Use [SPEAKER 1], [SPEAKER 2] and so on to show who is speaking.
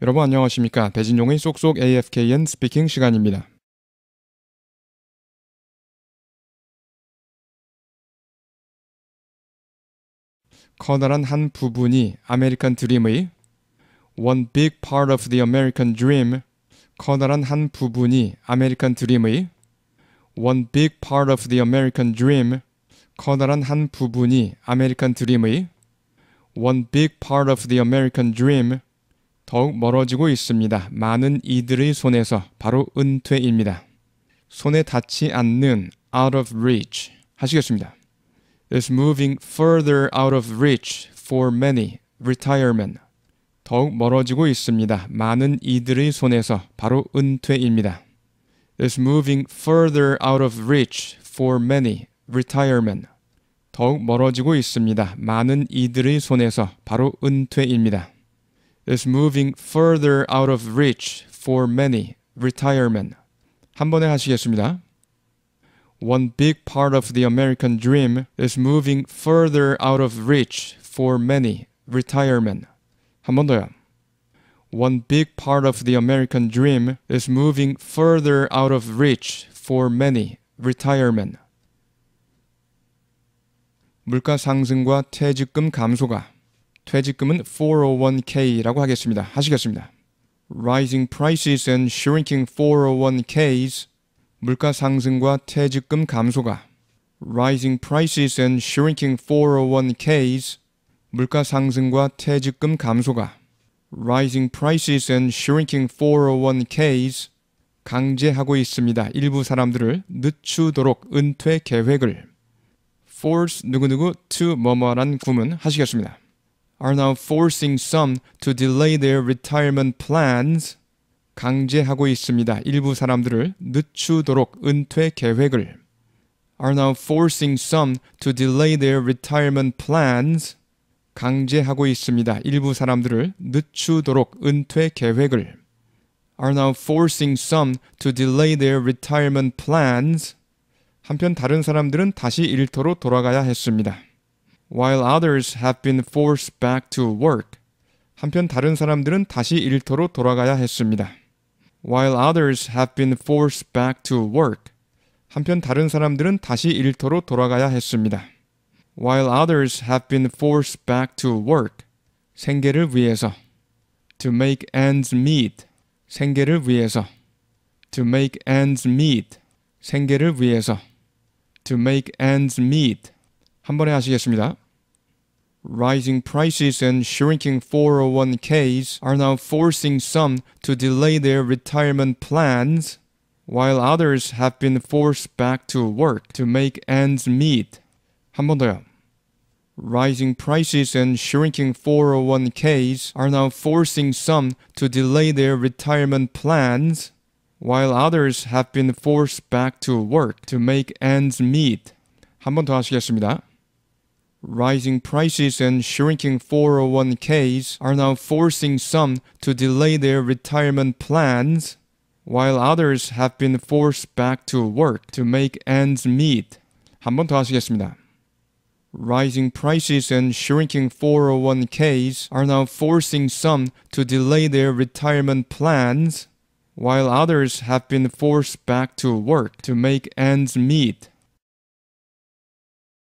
[SPEAKER 1] 여러분 안녕하십니까? 배진용의 쏙쏙 AFKN 스피킹 시간입니다. 커다란 한 부분이 아메리칸 드림의 One big part of the American dream 커다란 한 부분이 아메리칸 드림의 One big part of the American dream 커다란 한 부분이 아메리칸 드림의 One big part of the American dream 더욱 멀어지고 있습니다. 많은 이들의 손에서 바로 은퇴입니다. 손에 닿지 않는 out of reach 하시겠습니다. is moving further out of reach for many retirement 더욱 멀어지고 있습니다. 많은 이들의 손에서 바로 은퇴입니다. is moving further out of reach for many retirement 더욱 멀어지고 있습니다. 많은 이들의 손에서 바로 은퇴입니다. is moving further out of reach for many retirement 한 번에 하시겠습니다. One big part of the American dream is moving further out of reach for many retirement 한 번 더요. One big part of the American dream is moving further out of reach for many retirement 물가 상승과 퇴직금 감소가 퇴직금은 401k라고 하겠습니다. 하시겠습니다. Rising prices and shrinking 401ks 물가 상승과 퇴직금 감소가 Rising prices and shrinking 401ks 물가 상승과 퇴직금 감소가 Rising prices and shrinking 401ks 강제하고 있습니다. 일부 사람들을 늦추도록 은퇴 계획을 force 누구누구 to 뭐뭐란 구문 하시겠습니다. are now forcing some to delay their retirement plans 강제하고 있습니다. 일부 사람들을 늦추도록 은퇴 계획을 are now forcing some to delay their retirement plans 강제하고 있습니다. 일부 사람들을 늦추도록 은퇴 계획을 are now forcing some to delay their retirement plans 한편 다른 사람들은 다시 일터로 돌아가야 했습니다. While others have been forced back to work. 한편 다른 사람들은 다시 일터로 돌아가야 했습니다. While others have been forced back to work. 한편 다른 사람들은 다시 일터로 돌아가야 했습니다. While others have been forced back to work. 생계를 위해서. To make ends meet. 생계를 위해서. To make ends meet. 생계를 위해서. To make ends meet. 한 번에 하시겠습니다. Rising prices and shrinking 401ks are now forcing some to delay their retirement plans, while others have been forced back to work to make ends meet. 한 번 더요. Rising prices and shrinking 401ks are now forcing some to delay their retirement plans, while others have been forced back to work to make ends meet. 한 번 더 하시겠습니다. Rising prices and shrinking 401ks are now forcing some to delay their retirement plans, while others have been forced back to work to make ends meet. 한 번 더 하시겠습니다. Rising prices and shrinking 401ks are now forcing some to delay their retirement plans, while others have been forced back to work to make ends meet.